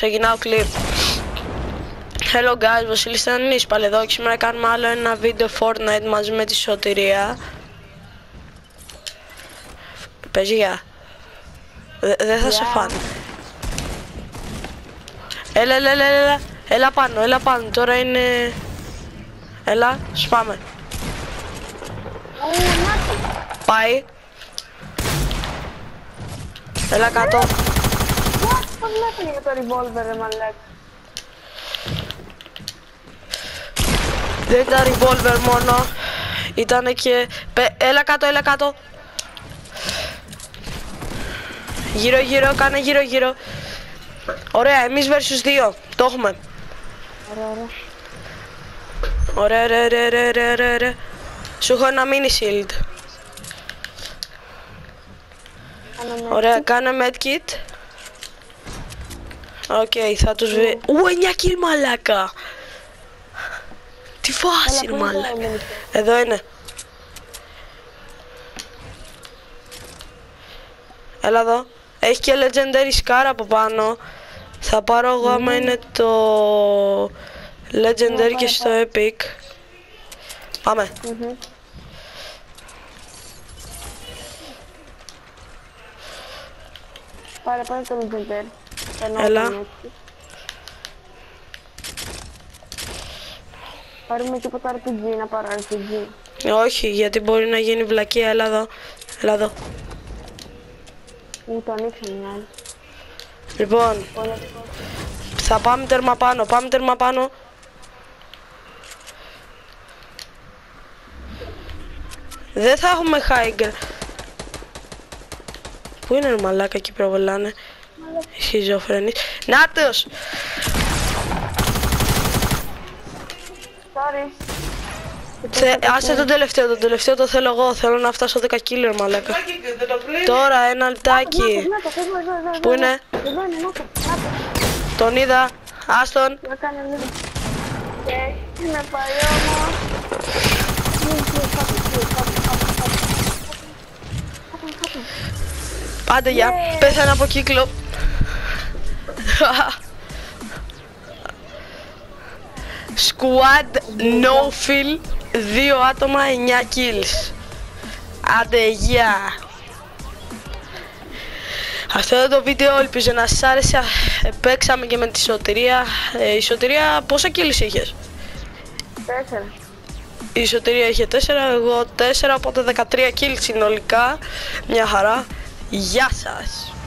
Ξεκινάω κλιπ. Hello guys, Βασίλης Θεανής πάλι εδώ και σήμερα κάνουμε άλλο ένα βίντεο Fortnite μαζί με τη Σωτηρία. Παιδιά, δεν θα σε φάνε. Έλα πάνω, τώρα είναι... Έλα, σπάμε. Πάει. Έλα κάτω. Πώς βλέπουν για το revolver, ρε μαλάκα. Δεν ήταν revolver μόνο. Ήτανε και... Έλα κάτω. Γύρω, κάνε γύρω. Ωραία, εμείς versus 2. Το έχουμε. Ωραία. Σου έχω ένα mini shield. Ωραία, κάνε medkit. Οκ, θα τους βρει... 9 kill μαλάκα. Τι φάση είναι μαλάκα. Εδώ είναι. Έλα εδώ. Έχει και legendary scar από πάνω. Θα πάρω εγώ άμα είναι το legendary και στο epic. Πάμε. Πάρε το legendary. Έλα. Πάρουμε τίποτα RPG, να πάρω RPG. Όχι, γιατί μπορεί να γίνει βλακεία. Έλα εδώ. Μου το ανοίξαμε μια άλλη. Λοιπόν, θα πάμε τέρμα πάνω. Δεν θα έχουμε high ground. Πού είναι ο μαλάκα εκεί προβολάνε. Σχιζοφρενής. Νάτος! Sorry. Άσε τον τελευταίο το θέλω εγώ. Θέλω να φτάσω 10 killer μαλάκα. Τώρα ένα λεπτάκι. Πού είναι? Τον είδα. Άστον. Είναι παλιό μου. Άντε γεια. Πέθανα από κύκλο. Squad no fill. 2 άτομα 9 kills. Άντε γεια. Αυτό είναι το βίντεο, ελπίζω να σας άρεσε. Παίξαμε και με τη Σωτηρία. Η Σωτηρία πόσα kills είχες? 4. Η Σωτηρία είχε 4, εγώ 4, οπότε 13 kills συνολικά. Μια χαρά. Γεια σας.